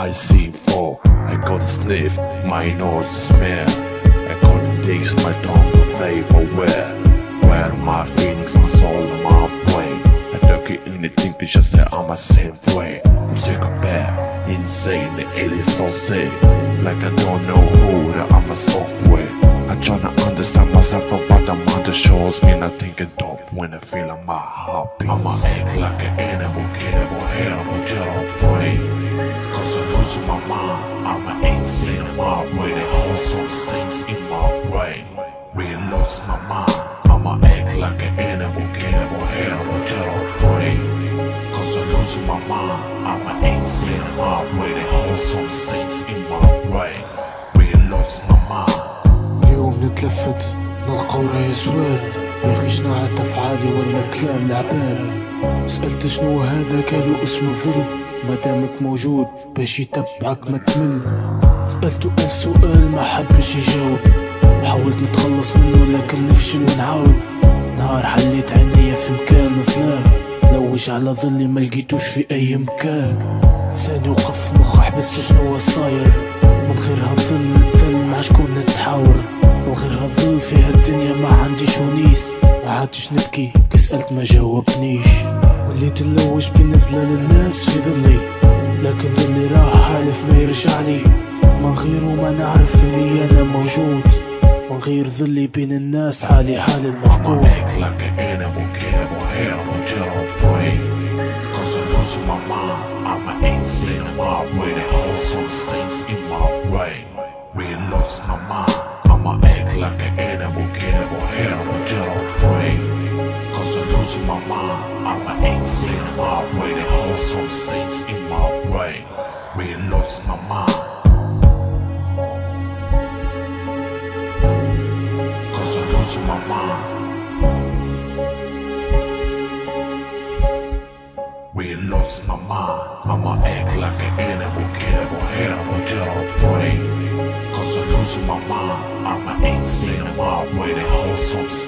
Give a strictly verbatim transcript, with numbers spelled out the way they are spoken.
I see four. I gotta sniff, my nose is smell. I gotta taste my tongue to flavor where Where my feelings, my soul and my brain. I don't get anything to just say I'm the same way. I'm sick of bad, insane, it is so safe. Like I don't know who that I'm a software. I tryna understand myself but I'm on the shores. Me not thinking dope when I feel I'm my heartbeat. I'ma act like an animal, cannibal, terrible, terrible brain. Cause I'm losing my mind, I'm an insane in my way. They hold some things in my brain. Really lost my mind. I'ma act like an animal, cannibal, terrible, terrible brain. Cause I'm losing my mind, I'm an insane in my way. They hold some things in my brain. Really lost my mind. اليوم نتلفت نلقى ورايا سواد. يا اخي شنو عاد افعالي ولا كلام العباد؟ سألت شنو هذا قالوا اسمه الظل. مادامك موجود باش يتبعك ما تمل. سألته ألف سؤال ما حبش يجاوب. حاولت نتخلص منه لكن نفشل ونعاود. نهار حليت عينيا في مكان ظلام. لوج على ظلي ما لقيتوش في اي مكان. لساني وقف مخ حبس شنو صاير. من غير هالظل نتذل مع شكون نتحاور. من غير هالظل في هالدنيا ما عنديش ونيس. ما عادش نبكي كي سألت ما جاوبنيش. وليت نلوج بين ظلال الناس في ظلي. لكن ظلي راح حالف ما يرجعلي. من غيره ما نعرف اللي انا موجود. من غير ظلي بين الناس حالي حال المفقود. I'm an insane in my way. They hold some things in my brain. Really lost my mind. I'ma act like an animal, cannibal, terrible, terrible brain. Cause I'm losing my mind. I'm an insane in my way. They hold some things in my brain. Really lost my mind. Cause I'm losing my mind. Really lost my mind. I'ma act like an animal, cannibal, terrible, terrible brain. Cause I'm losing my mind. I'm an insane in my way. They hold some